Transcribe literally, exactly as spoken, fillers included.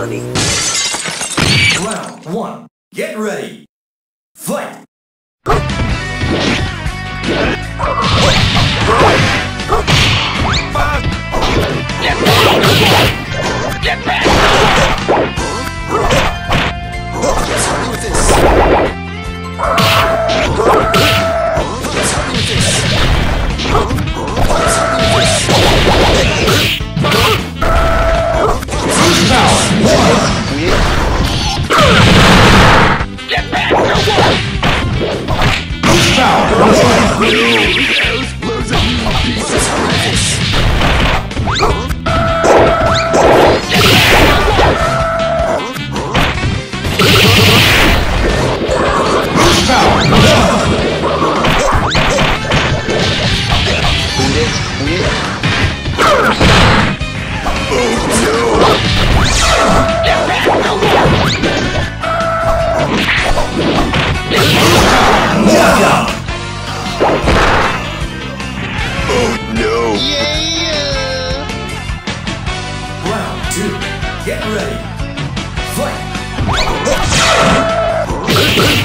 money. Round one. Get ready. Fight! Get back! Get back! Let's hurry with this. Let's hurry with this. Let's hurry with this. First power! Get back! No more! First power! Let's hurry with this. Round two. Get ready. Fight!